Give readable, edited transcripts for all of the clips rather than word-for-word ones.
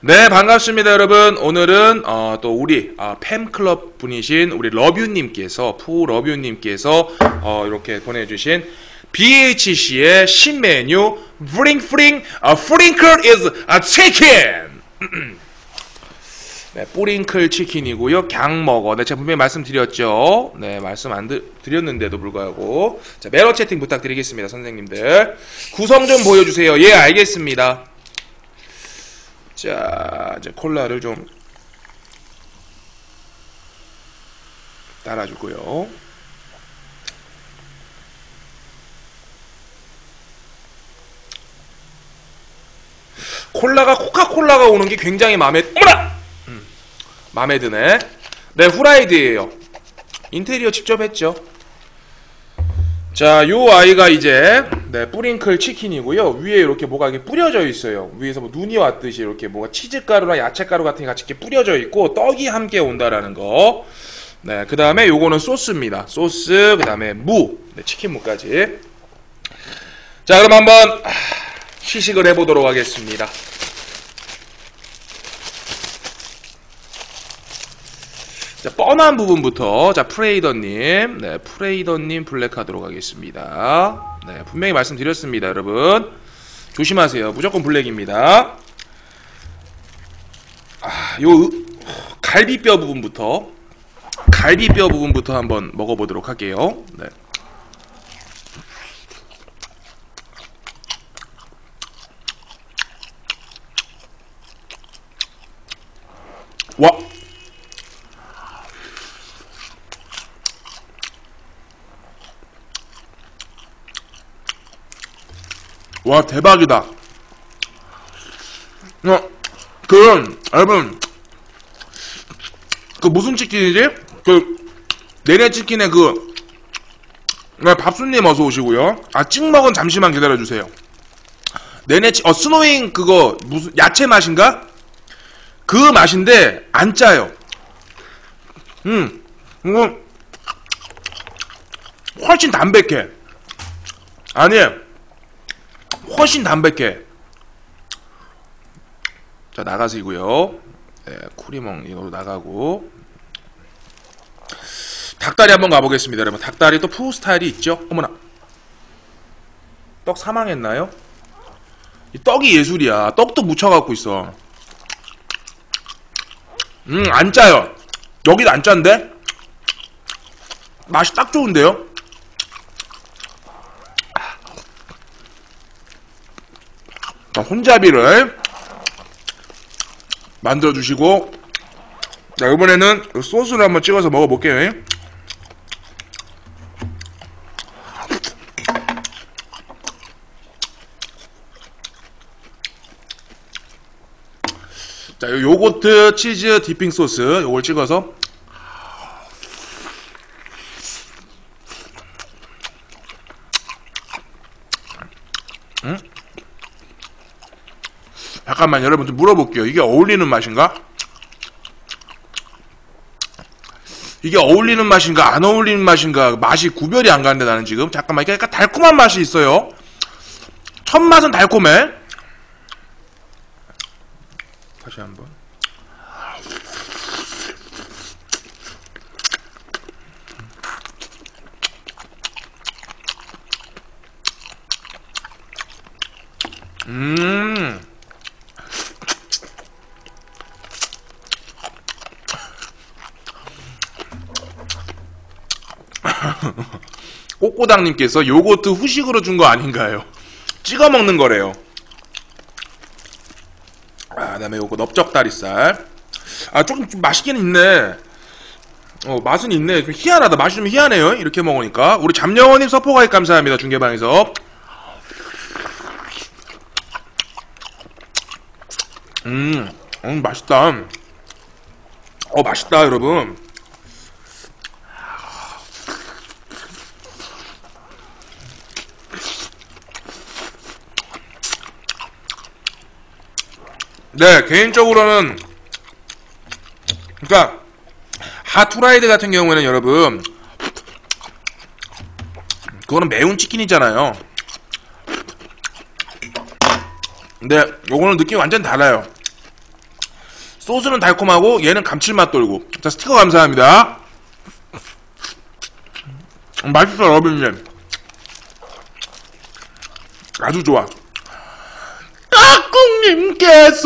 네, 반갑습니다, 여러분. 오늘은 또 우리 팬클럽 분이신 우리 러뷰님께서 푸러뷰님께서 이렇게 보내주신 BHC의 신메뉴 Fring Sprinkle is a chicken. 네, 뿌링클 치킨이고요. 강먹어. 네, 제가 분명히 말씀드렸죠. 네, 말씀 안 드렸는데도 불구하고. 자, 매너 채팅 부탁드리겠습니다, 선생님들. 구성 좀 보여주세요. 예, 알겠습니다. 자, 이제 콜라를 좀 따라주고요. 콜라가 코카콜라가 오는 게 굉장히 어머나! 마음에 드네. 네, 후라이드예요. 인테리어 직접 했죠. 자, 요 아이가 이제 뿌링클 치킨이고요. 위에 이렇게 뭐가 이렇게 뿌려져 있어요. 위에서 뭐 눈이 왔듯이 이렇게 뭐가 치즈가루나 야채가루 같은 게 같이 이렇게 뿌려져 있고 떡이 함께 온다라는 거. 네, 그 다음에 요거는 소스입니다. 소스, 그 다음에 무, 네, 치킨 무까지. 자, 그럼 한번 시식을 해보도록 하겠습니다. 자, 뻔한 부분부터, 자, 프레이더님, 네, 프레이더님 블랙하도록 하겠습니다. 네, 분명히 말씀드렸습니다, 여러분. 조심하세요. 무조건 블랙입니다. 요, 갈비뼈 부분부터 한번 먹어보도록 할게요. 네. 와! 와, 대박이다. 여러분, 무슨 치킨이지? 내내치킨의 밥순님 어서 오시고요. 찍먹은 잠시만 기다려주세요. 스노잉 무슨, 야채 맛인가? 그 맛인데, 안 짜요. 이거, 훨씬 담백해. 아니, 훨씬 담백해. 자, 나가시고요. 네, 쿠리멍으로 나가고. 닭다리 한번 가보겠습니다, 여러분. 닭다리 또 푸 스타일이 있죠? 어머나. 떡 사망했나요? 이 떡이 예술이야. 떡도 묻혀갖고 있어. 안 짜요. 여기도 안 짠데? 맛이 딱 좋은데요? 자, 혼잡이를 만들어주시고, 자, 이번에는 소스를 한번 찍어서 먹어볼게요. 자, 요거트 치즈 디핑 소스 요걸 찍어서 잠깐만, 여러분 좀 물어볼게요. 이게 어울리는 맛인가? 이게 어울리는 맛인가 안 어울리는 맛인가 맛이 구별이 안 가는데 나는 지금 잠깐만, 이게 약간 달콤한 맛이 있어요. 첫 맛은 달콤해. 다시 한번. 꼬꼬당님께서 요거트 후식으로 준 거 아닌가요? 찍어 먹는 거래요. 그다음에 요거 넓적다리살. 조금 좀 맛있긴 있네. 맛은 있네. 좀 희한하다. 맛이 좀 희한해요. 이렇게 먹으니까. 우리 잠영원님 서포가입 감사합니다. 중계방에서. 맛있다. 맛있다, 여러분. 네, 개인적으로는, 그러니까 핫후라이드 같은 경우에는 여러분, 그거는 매운 치킨이잖아요. 근데 요거는 느낌이 완전 달라요. 소스는 달콤하고 얘는 감칠맛 돌고. 자, 스티커 감사합니다. 맛있어, 러비님. 아주 좋아. 까꿍님께서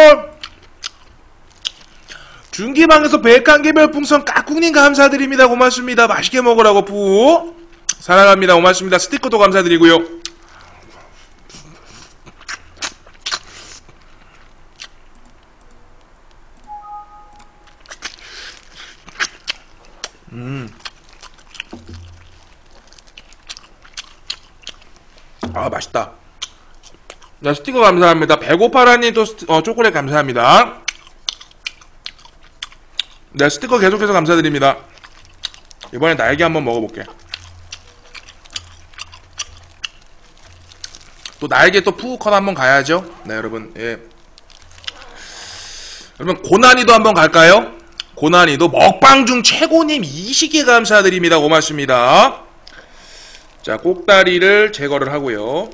중기방에서 101개 별풍선 까꿍님 감사드립니다. 고맙습니다. 맛있게 먹으라고 푸. 사랑합니다. 고맙습니다. 스티커도 감사드리고요. 아, 맛있다. 자, 스티커 감사합니다. 배고파라님 또 초콜릿 감사합니다. 네, 스티커 계속해서 감사드립니다. 이번엔 날개 한번 먹어볼게. 또 날개 또 푸우컷 한번 가야죠. 네, 여러분. 예. 여러분, 고난이도 한번 갈까요? 고난이도 먹방 중 최고님 20개 감사드립니다. 고맙습니다. 자, 꼭다리를 제거를 하고요.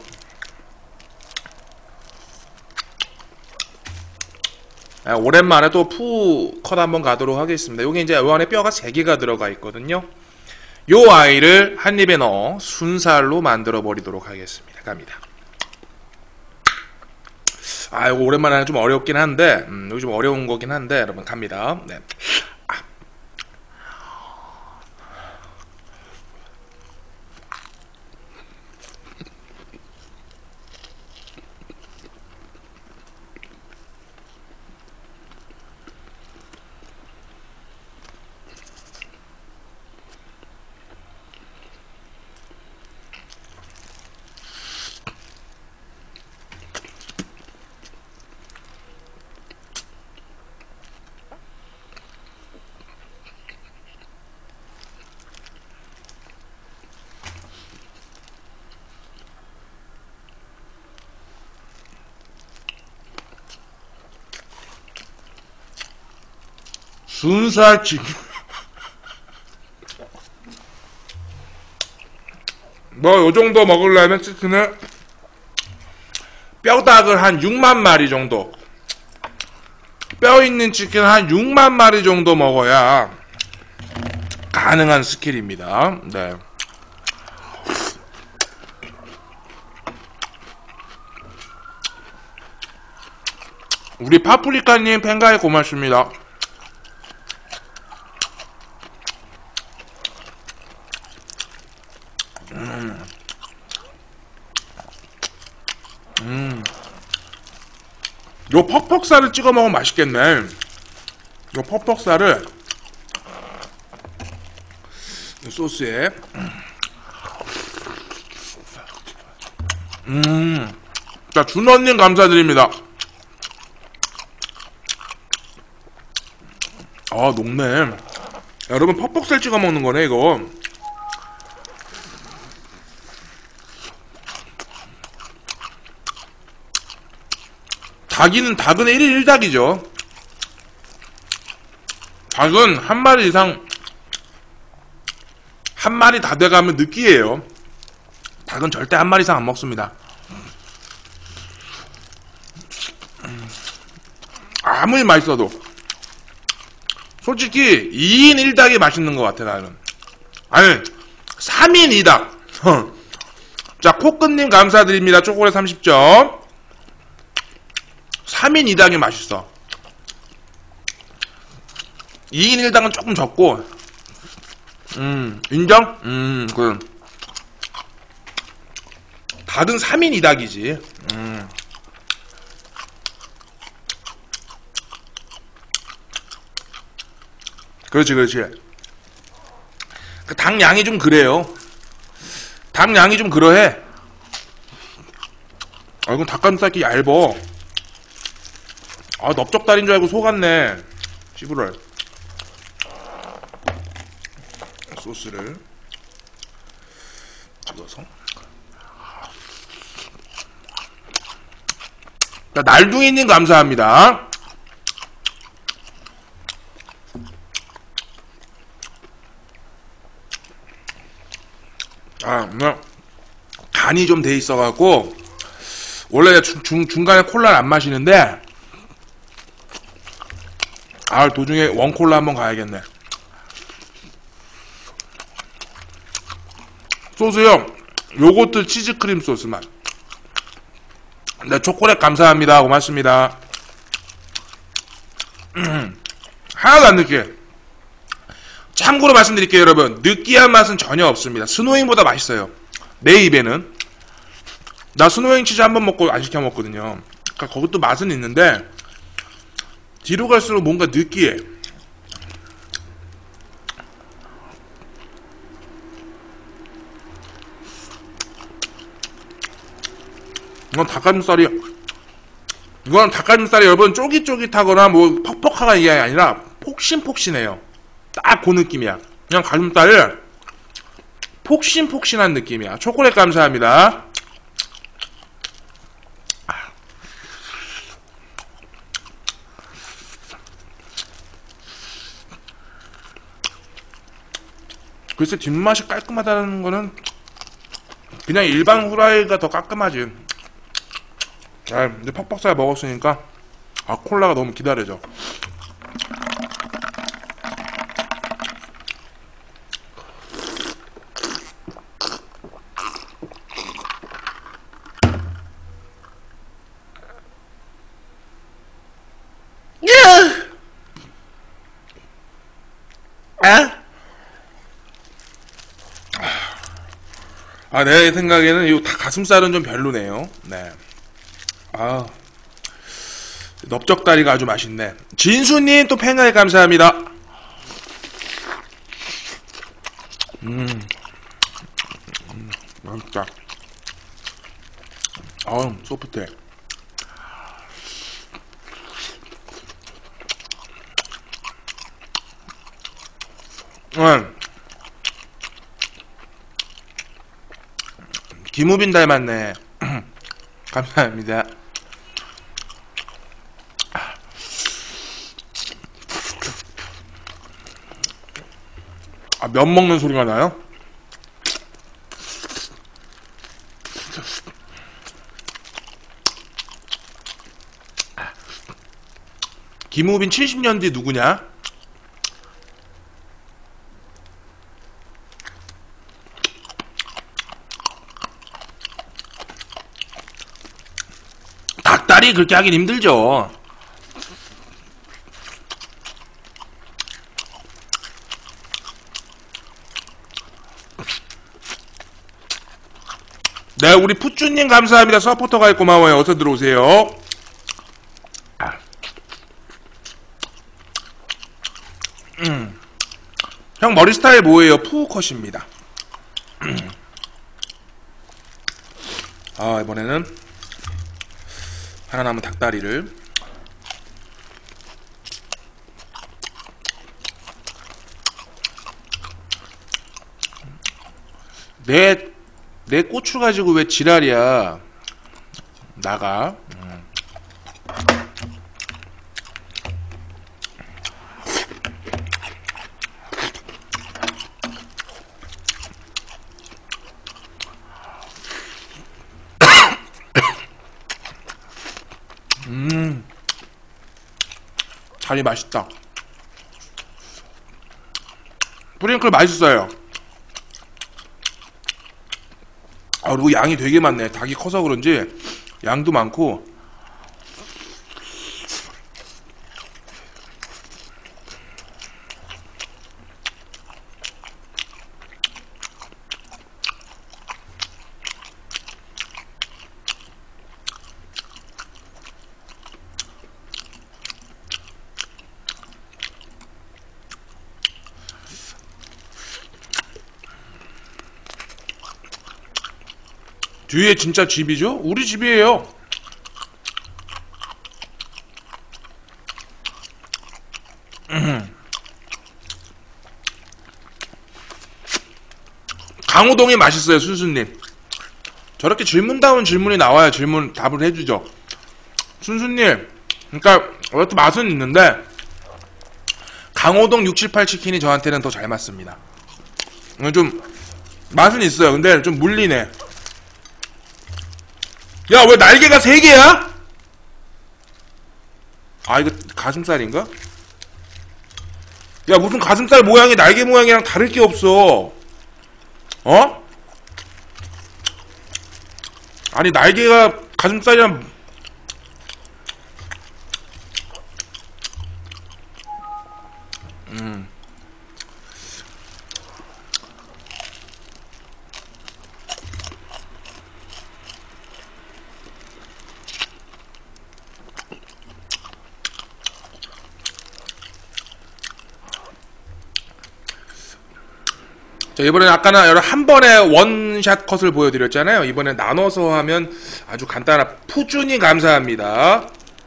아, 오랜만에 또 푸컷 한번 가도록 하겠습니다. 요게 이제 요 안에 뼈가 3개가 들어가 있거든요. 요 아이를 한 입에 넣어 순살로 만들어 버리도록 하겠습니다. 갑니다. 아, 이거 오랜만에 하는 좀 어렵긴 한데, 이거 좀 어려운 거긴 한데, 여러분 갑니다. 네. 순살치킨. 뭐 요정도 먹으려면 치킨을 뼈닭을 한 6만 마리 정도, 뼈 있는 치킨 한 6만 마리 정도 먹어야 가능한 스킬입니다. 네. 우리 파프리카님 팬가입 고맙습니다. 요 퍽퍽살을 찍어 먹으면 맛있겠네. 요 퍽퍽살을 요 소스에 자, 준원님 감사드립니다. 아, 녹네. 여러분, 퍽퍽살 찍어 먹는 거네 이거. 닭은 1일 1닭이죠. 닭은 한 마리 이상, 한 마리 다 돼가면 느끼해요. 닭은 절대 한 마리 이상 안 먹습니다. 아무리 맛있어도. 솔직히 2인 1닭이 맛있는 것 같아 나는. 아니 3인 2닭. 자, 코끝님 감사드립니다. 초콜릿 30점. 3인 2닭이 맛있어. 2인 1닭은 조금 적고. 인정? 그 닭은 3인 2닭이지. 그렇지. 그 닭 양이 좀 그래요. 닭 양이 좀 그러해. 아, 이건 닭가슴살이 얇어. 아, 넓적다리인 줄 알고 속았네. 씨부럴. 소스를 찍어서. 자, 날둥이님 감사합니다. 아, 간이 좀 돼 있어갖고 원래 중간에 콜라를 안 마시는데 아, 도중에 원콜라 한번 가야겠네. 소스요, 요거트 치즈크림 소스 맛. 네, 초콜릿 감사합니다. 고맙습니다. 하나도 안 느끼해. 참고로 말씀드릴게요, 여러분. 느끼한 맛은 전혀 없습니다. 스노잉보다 맛있어요. 내 입에는. 나 스노잉 치즈 한번 먹고 안 시켜 먹거든요. 그러니까 그것도 맛은 있는데 뒤로 갈수록 뭔가 느끼해. 이건 닭가슴살이, 이건 닭가슴살이 여러분 쫄깃쫄깃하거나 뭐 퍽퍽하가 이게 아니라 폭신폭신해요. 딱 그 느낌이야. 그냥 가슴살이 폭신폭신한 느낌이야. 초콜릿 감사합니다. 글쎄 뒷맛이 깔끔하다는 거는 그냥 일반 후라이가 더 깔끔하지. 아, 이제 퍽퍽살 먹었으니까 아, 콜라가 너무 기다려져. 아, 내 생각에는 이 가슴살은 좀 별로네요. 네. 아, 넓적다리가 아주 맛있네. 진수님 또 팬가입 감사합니다. 맛있다. 소프트해. 김우빈 닮았네. 감사합니다. 아, 면 먹는 소리가 나요? 김우빈 70년 뒤 누구냐? 닭다리 그렇게 하긴 힘들죠. 네, 우리 푸쭈님 감사합니다. 서포터 가입 고마워요. 어서 들어오세요. 형 머리 스타일 뭐예요? 푸컷입니다. 아, 이번에는 하나 남은 닭다리를 내 고추 가지고 왜 지랄이야. 나가. 자리 맛있다. 프링클 맛있어요. 아, 그리고 양이 되게 많네. 닭이 커서 그런지 양도 많고. 뒤에 진짜 집이죠? 우리 집이에요. 강호동이 맛있어요, 순수님. 저렇게 질문다운 질문이 나와야 질문 답을 해주죠. 순수님, 그러니까 어떤 맛은 있는데 강호동 678 치킨이 저한테는 더 잘 맞습니다. 좀 맛은 있어요. 근데 좀 물리네. 야, 왜 날개가 3개야? 아, 이거 가슴살인가? 야, 무슨 가슴살 모양이 날개 모양이랑 다를 게 없어. 어? 아니, 날개가 가슴살이랑. 자, 이번에는 아까는 여러분 한 번에 원샷 컷을 보여드렸잖아요. 이번엔 나눠서 하면 아주 간단한. 푸준이 감사합니다.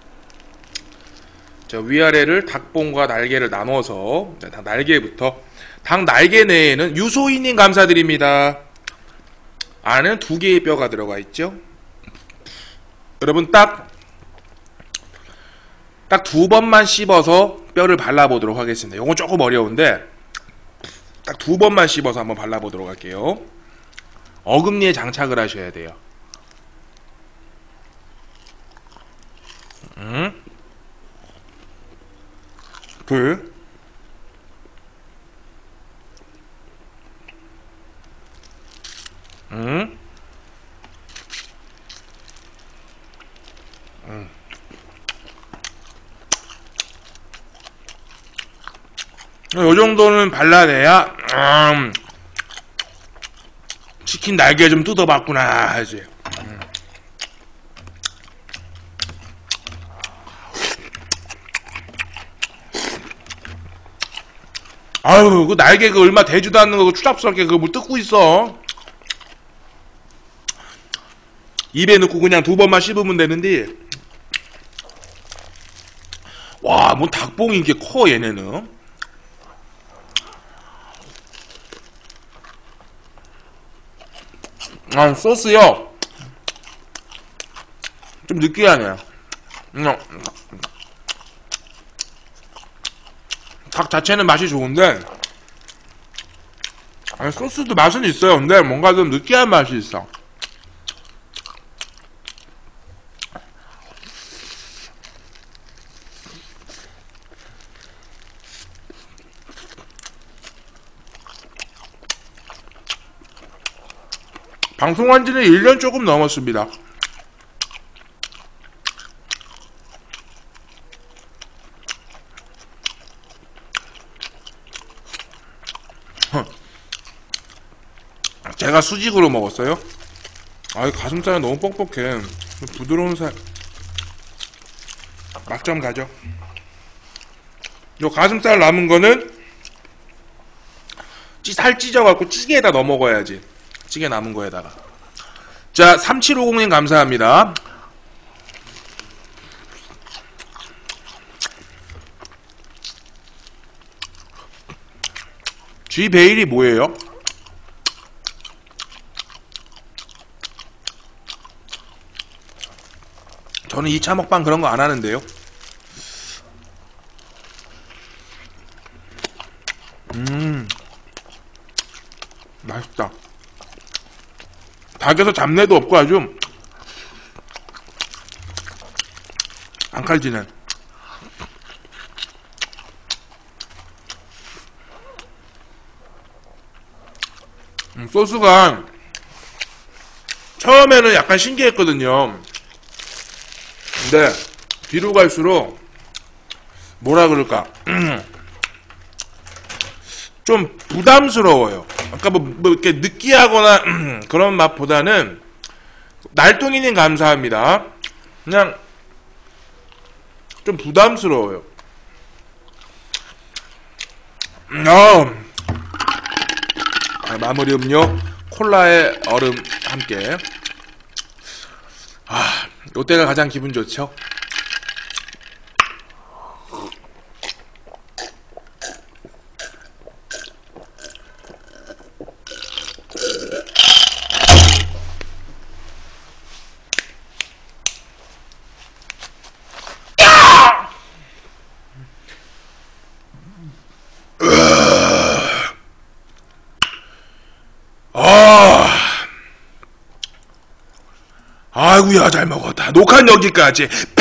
자, 위아래를 닭봉과 날개를 나눠서, 자, 닭 날개부터. 닭 날개 내에는 유소희님 감사드립니다. 안에는 2개의 뼈가 들어가 있죠. 여러분 딱 2번만 씹어서 뼈를 발라보도록 하겠습니다. 요건 조금 어려운데 딱 2번만 씹어서 한번 발라보도록 할게요. 어금니에 장착을 하셔야 돼요. 둘. 요 정도는 발라내야 치킨 날개 좀 뜯어봤구나 하지. 아유, 그 날개 그 얼마 되지도 않는 거 추잡스럽게 그거 뭐 뜯고 있어. 입에 넣고 그냥 2번만 씹으면 되는데. 와, 뭐 닭봉이 이렇게 커 얘네는. 소스요. 좀 느끼하네. 닭 자체는 맛이 좋은데, 아니, 소스도 맛은 있어요. 근데 뭔가 좀 느끼한 맛이 있어. 방송한 지는 1년 조금 넘었습니다. 제가 수직으로 먹었어요. 아, 가슴살은 너무 뻑뻑해. 부드러운 살. 맛점 가죠. 요 가슴살 남은 거는 살 찢어갖고 찌개에다 넣어 먹어야지. 찌개 남은 거에다가. 자, 3750님 감사합니다. G 베일이 뭐예요? 저는 2차 먹방 그런 거 안 하는데요. 맛있다. 닭에서 잡내도 없고 아주 안 칼지네. 소스가 처음에는 약간 신기했거든요. 근데 뒤로 갈수록 뭐라 그럴까 좀 부담스러워요. 아까 뭐 이렇게 느끼하거나 그런 맛보다는. 날통이님 감사합니다. 그냥 좀 부담스러워요. 마무리 음료 콜라에 얼음 함께. 요때가 가장 기분 좋죠. 아이고야, 잘 먹었다. 녹화는 여기까지.